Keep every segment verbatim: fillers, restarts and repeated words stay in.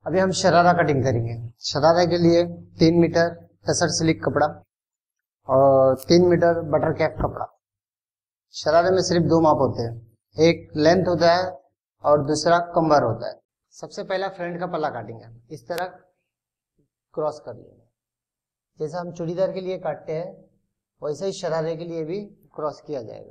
अभी हम शरारा कटिंग करेंगे। शरारा के लिए तीन मीटर टसर सिल्क कपड़ा और तीन मीटर बटर कैप कपड़ा। शरारे में सिर्फ दो माप होते हैं, एक लेंथ होता है और दूसरा कमर होता है। सबसे पहला फ्रंट का पल्ला काटेंगे, इस तरह क्रॉस कर लेंगे। जैसा हम चूड़ीदार के लिए काटते हैं वैसे ही शरारे के लिए भी क्रॉस किया जाएगा।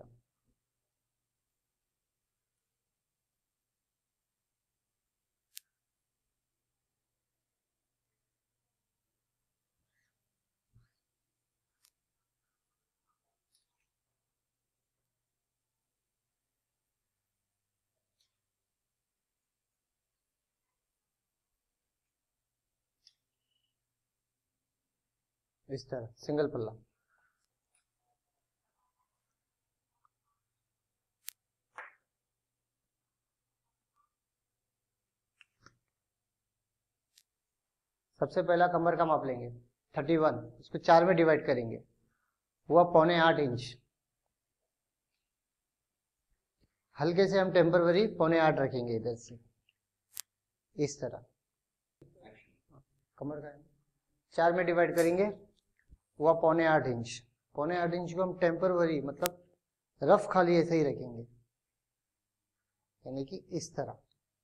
इस तरह सिंगल पल्ला। सबसे पहला कमर का माप लेंगे थर्टी वन, इसको चार में डिवाइड करेंगे, हुआ पौने आठ इंच। हल्के से हम टेम्परवरी पौने आठ रखेंगे इधर से, इस तरह कमर का चार में डिवाइड करेंगे, हुआ पौने आठ इंच। पौने आठ इंच को हम टेम्परवरी मतलब रफ खाली ऐसे ही रखेंगे, यानी कि इस तरह।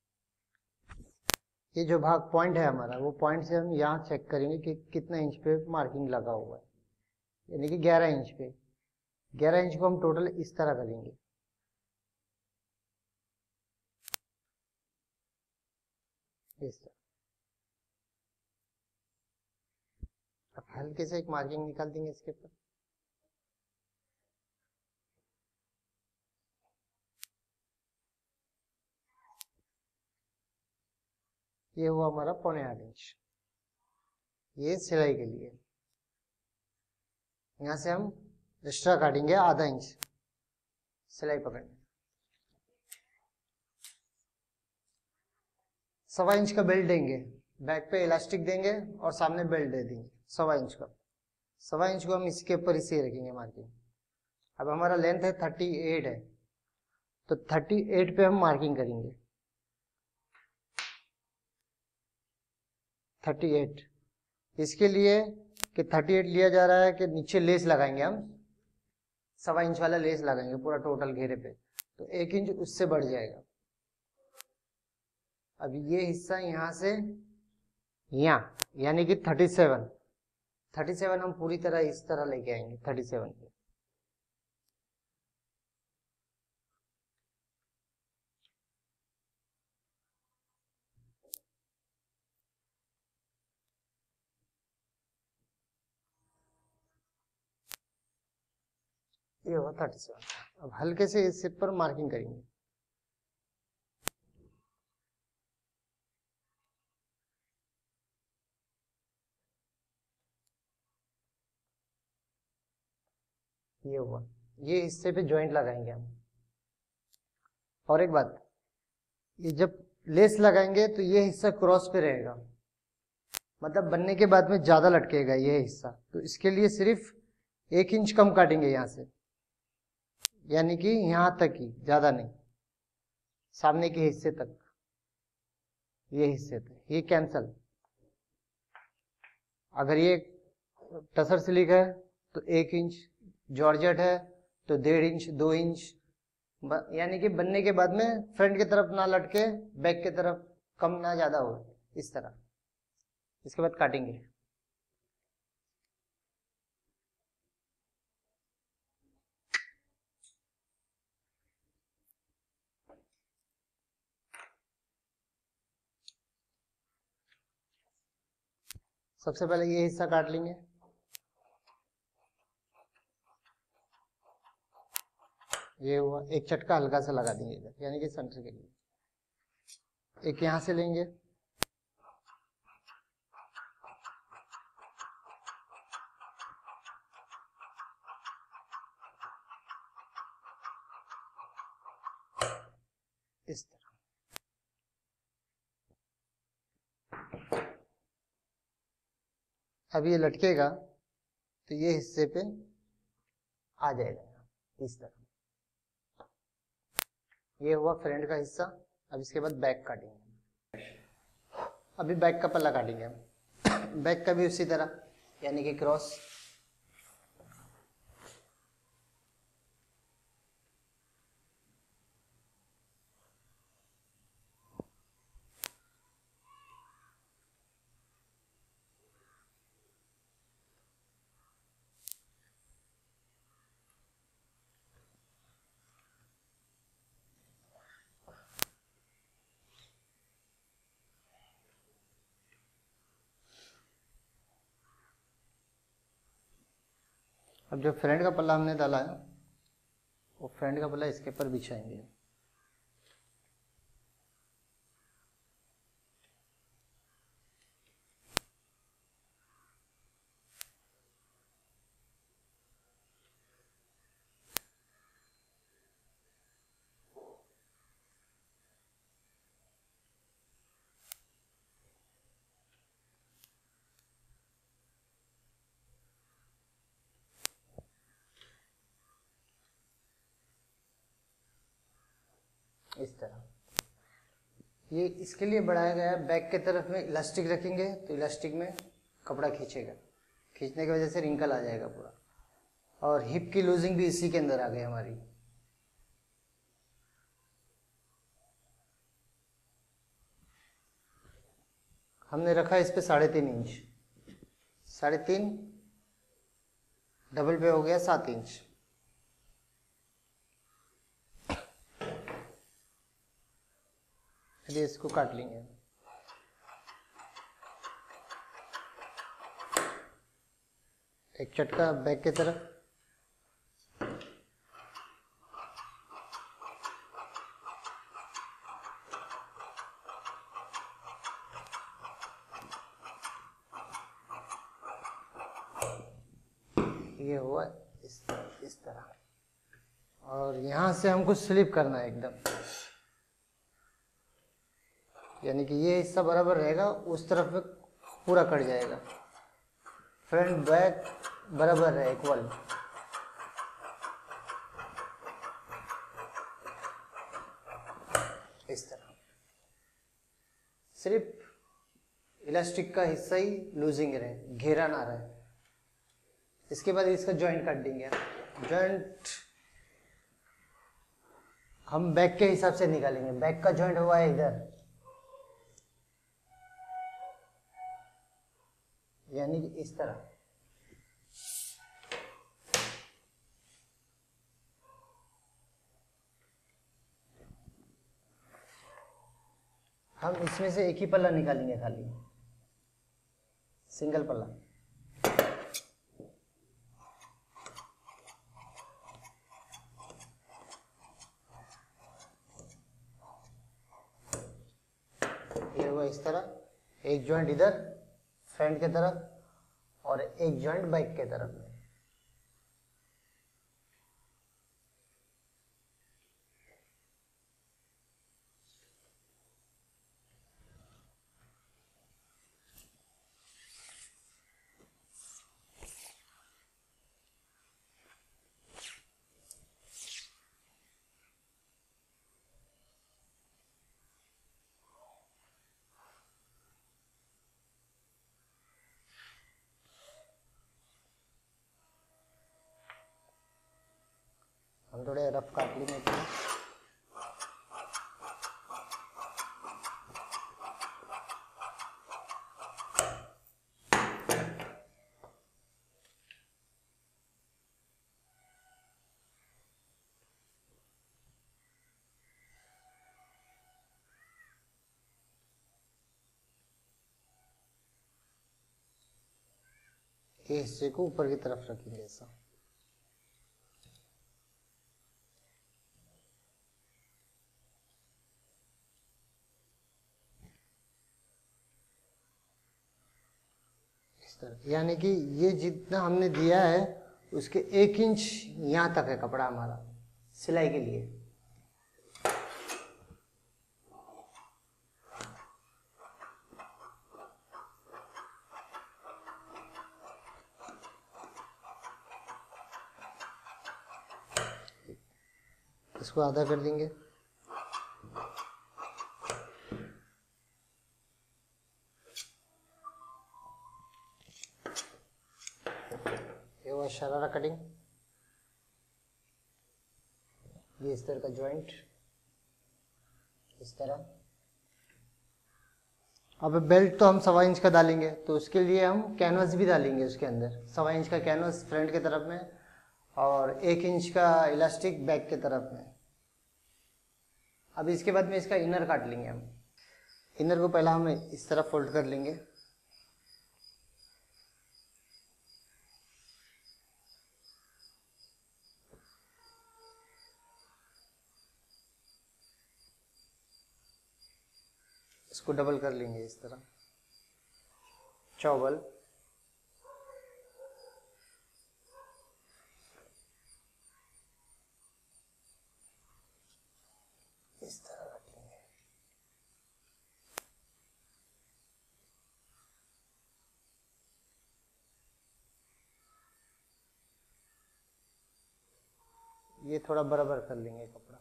ये जो भाग पॉइंट है हमारा, वो पॉइंट से हम यहाँ चेक करेंगे कि कितना इंच पे मार्किंग लगा हुआ है, यानी कि ग्यारह इंच पे। ग्यारह इंच को हम टोटल इस तरह करेंगे, इस तरह। अब हल्के से एक मार्किंग निकाल देंगे इसके ऊपर। ये हुआ हमारा पौने आठ इंच। ये सिलाई के लिए। यहां से हम एक्स्ट्रा काटेंगे आधा इंच सिलाई पकड़ने। सवा इंच का बेल्ट देंगे, बैक पे इलास्टिक देंगे और सामने बेल्ट दे देंगे सवा इंच का। सवा इंच को हम इसके ऊपर इसे रखेंगे मार्किंग। अब हमारा लेंथ है थर्टी एट है, तो थर्टी एट पे हम मार्किंग करेंगे। थर्टी एट इसके लिए कि थर्टी एट लिया जा रहा है कि नीचे लेस लगाएंगे हम, सवा इंच वाला लेस लगाएंगे पूरा टोटल घेरे पे, तो एक इंच उससे बढ़ जाएगा। अब ये हिस्सा यहां से यहाँ, यानी कि थर्टी सेवन। थर्टी सेवन हम पूरी तरह इस तरह लेके आएंगे थर्टी सेवन पे। ये हुआ थर्टी सेवन। अब हल्के से इस पर मार्किंग करेंगे। ये हुआ, ये हिस्से पे जॉइंट लगाएंगे हम। और एक बात, ये जब लेस लगाएंगे तो ये हिस्सा क्रॉस पे रहेगा, मतलब बनने के बाद में ज्यादा लटकेगा ये हिस्सा, तो इसके लिए सिर्फ एक इंच कम काटेंगे यहां से, यानी कि यहां तक ही, ज्यादा नहीं, सामने के हिस्से तक, ये हिस्से तक, ये कैंसल। अगर ये टसर सिल्क है तो एक इंच, जॉर्जेट है तो डेढ़ इंच, दो इंच, यानी कि बनने के बाद में फ्रंट की तरफ ना लटके, बैक की तरफ कम ना ज्यादा हो, इस तरह। इसके बाद काटेंगे। सबसे पहले ये हिस्सा काट लेंगे, ये हुआ। एक चटका हल्का सा लगा देंगे इधर, यानी कि सेंटर के लिए। एक यहां से लेंगे, इस तरह। अब ये लटकेगा तो ये हिस्से पे आ जाएगा इस तरह। ये हुआ फ्रंट का हिस्सा। अब इसके बाद बैक काटेंगे। अभी बैक का पल्ला काटेंगे हम। बैक का भी उसी तरह, यानी कि क्रॉस। अब जो फ्रंट का पल्ला हमने डाला है वो फ्रंट का पल्ला इसके ऊपर बिछाएंगे। इस तरह ये इसके लिए बढ़ाया गया है। बैक के तरफ में इलास्टिक रखेंगे तो इलास्टिक में कपड़ा खींचेगा, खींचने की वजह से रिंकल आ जाएगा पूरा। और हिप की लूजिंग भी इसी के अंदर आ गई हमारी। हमने रखा इस पे साढ़े तीन इंच, साढ़े तीन डबल पे हो गया सात इंच। चलिए इसको काट लेंगे। एक चटका बैक की तरफ, ये हुआ इस इस तरह। और यहाँ से हमको स्लिप करना है एकदम, यानी कि ये हिस्सा बराबर रहेगा, उस तरफ में पूरा कट जाएगा। फ्रंट बैक बराबर है, इक्वल। इस तरह सिर्फ इलास्टिक का हिस्सा ही लूजिंग रहे, घेरा ना रहे। इसके बाद इसका जॉइंट काट देंगे। जॉइंट हम बैक के हिसाब से निकालेंगे। बैक का जॉइंट हुआ है इधर, यानी कि इस तरह। हम इसमें से एक ही पल्ला निकालेंगे, खाली सिंगल पल्ला। ये हुआ इस तरह, एक जॉइंट इधर फ्रंट की तरफ और एक जॉइंट बैक के तरफ में। हम थोड़े रफ काट लेंगे तो ये हिस्से को ऊपर की तरफ रखेंगे ऐसा। इस तरह, यानी कि ये जितना हमने दिया है उसके एक इंच यहाँ तक है कपड़ा हमारा सिलाई के लिए। इसको आधा कर देंगे। शरारा कटिंग, ये इस तरह का जॉइंट, इस तरह। अब बेल्ट तो हम सवा इंच का डालेंगे, तो उसके लिए हम कैनवस भी डालेंगे उसके अंदर। सवा इंच का कैनवस फ्रंट के तरफ में और एक इंच का इलास्टिक बैक के तरफ में। अब इसके बाद में इसका इनर काट लेंगे हम। इनर को पहला हम इस तरह फोल्ड कर लेंगे, इसको डबल कर लेंगे इस तरह, चौबल। इस तरह रख लेंगे। ये थोड़ा बराबर कर लेंगे कपड़ा।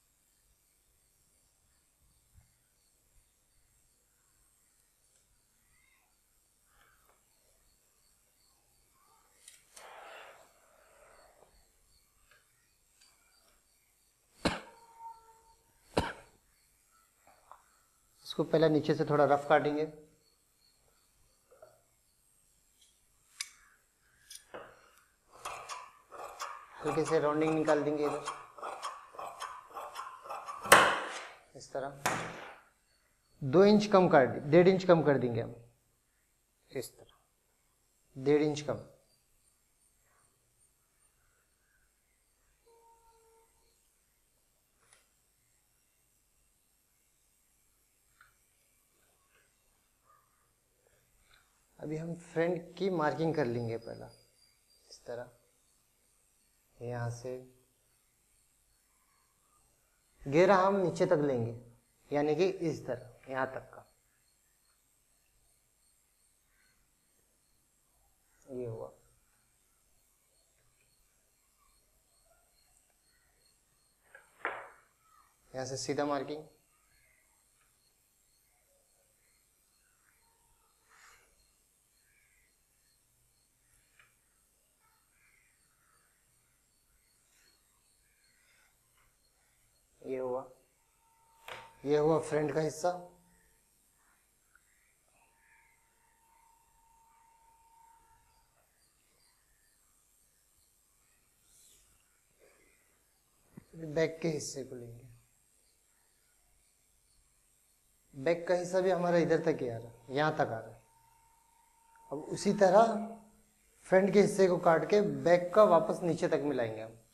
इसको पहले नीचे से थोड़ा रफ काटेंगे, हल्के से राउंडिंग निकाल देंगे इधर, इस तरह। दो इंच कम कर, डेढ़ इंच कम कर देंगे हम, इस तरह, डेढ़ इंच कम। अभी हम फ्रंट की मार्किंग कर लेंगे पहला, इस तरह, यहाँ से घेरा हम नीचे तक लेंगे, यानी कि इस तरह यहाँ तक का। ये हुआ। यहाँ से सीधा मार्किंग, ये हुआ। ये हुआ फ्रंट का हिस्सा। बैक के हिस्से को लेंगे। बैक का हिस्सा भी हमारा इधर तक ही आ रहा है, यहाँ तक आ रहा है। अब उसी तरह फ्रंट के हिस्से को काट के बैक का वापस नीचे तक मिलाएंगे हम।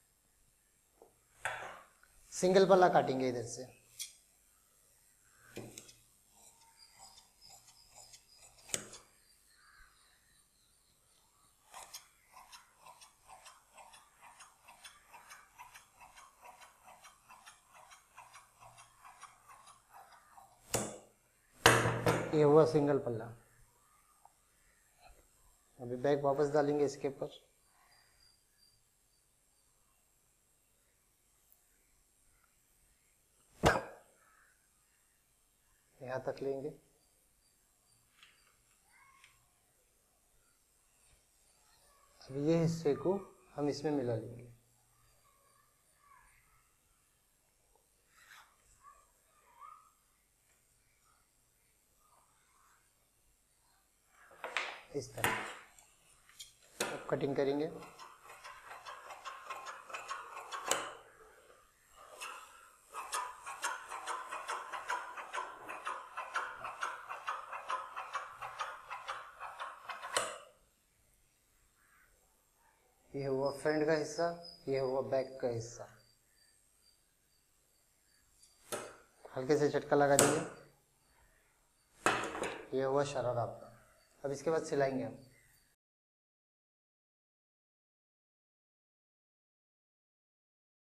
सिंगल पल्ला काटेंगे इधर से। ये हुआ सिंगल पल्ला। अभी बैक वापस डालेंगे इसके ऊपर। यहाँ तक लेंगे। अब ये हिस्से को हम इसमें मिला लेंगे। इस तरह अब कटिंग करेंगे। ये हुआ फ्रंट का हिस्सा, ये हुआ बैक का हिस्सा। हल्के से झटका लगा दीजिए। ये हुआ शरारा आपका। अब इसके बाद सिलाएंगे हम।